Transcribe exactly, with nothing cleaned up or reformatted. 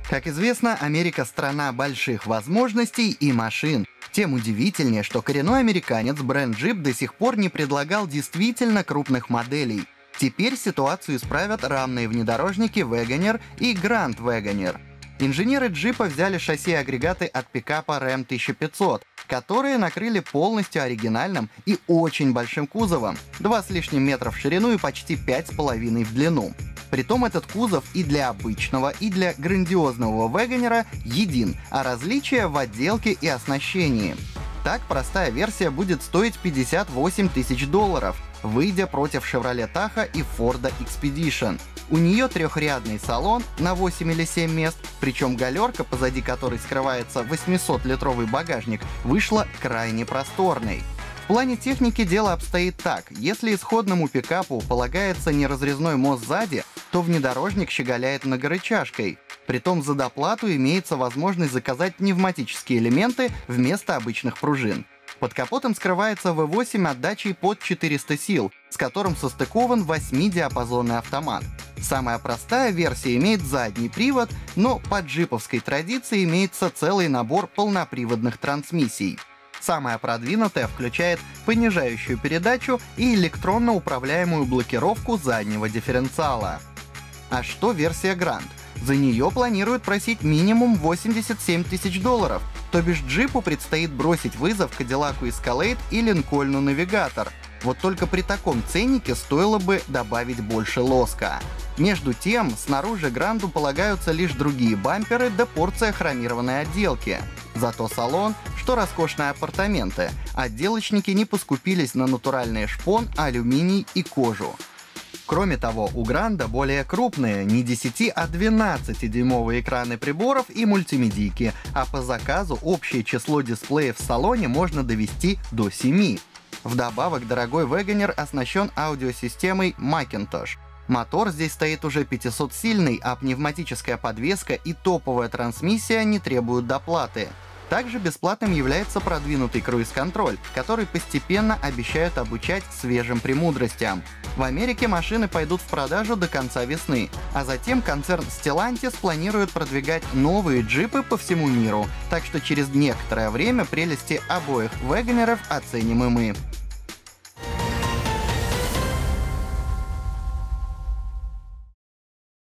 Как известно, Америка — страна больших возможностей и машин. Тем удивительнее, что коренной американец бренд Jeep до сих пор не предлагал действительно крупных моделей. Теперь ситуацию исправят рамные внедорожники Wagoneer и Grand Wagoneer. Инженеры Джипа взяли шасси и агрегаты от пикапа рэм тысяча пятьсот, которые накрыли полностью оригинальным и очень большим кузовом, два с лишним метра в ширину и почти пять с половиной в длину. Притом этот кузов и для обычного, и для грандиозного Wagoneer един, а различия в отделке и оснащении. Так, простая версия будет стоить пятьдесят восемь тысяч долларов, выйдя против Chevrolet Tahoe и Ford Expedition. У нее трехрядный салон на восемь или семь мест, причем галерка, позади которой скрывается восьмисотлитровый багажник, вышла крайне просторной. В плане техники дело обстоит так: если исходному пикапу полагается неразрезной мост сзади, то внедорожник щеголяет многорычажкой. Притом за доплату имеется возможность заказать пневматические элементы вместо обычных пружин. Под капотом скрывается вэ восемь отдачей под четыреста сил, с которым состыкован восьмидиапазонный автомат. Самая простая версия имеет задний привод, но по джиповской традиции имеется целый набор полноприводных трансмиссий. Самая продвинутая включает понижающую передачу и электронно управляемую блокировку заднего дифференциала. А что версия Grand? За нее планируют просить минимум восемьдесят семь тысяч долларов, то бишь джипу предстоит бросить вызов Кадиллаку Escalade и Линкольну Навигатор. Вот только при таком ценнике стоило бы добавить больше лоска. Между тем, снаружи Гранду полагаются лишь другие бамперы да порция хромированной отделки. Зато салон, что роскошные апартаменты, отделочники не поскупились на натуральный шпон, алюминий и кожу. Кроме того, у Гранда более крупные, не десяти, а двенадцатидюймовые экраны приборов и мультимедийки, а по заказу общее число дисплеев в салоне можно довести до семи. Вдобавок, дорогой Wagoneer оснащен аудиосистемой Macintosh. Мотор здесь стоит уже пятисотсильный, а пневматическая подвеска и топовая трансмиссия не требуют доплаты. Также бесплатным является продвинутый круиз-контроль, который постепенно обещают обучать свежим премудростям. В Америке машины пойдут в продажу до конца весны, а затем концерн Stellantis планирует продвигать новые джипы по всему миру, так что через некоторое время прелести обоих Wagoneer'ов оценим и мы.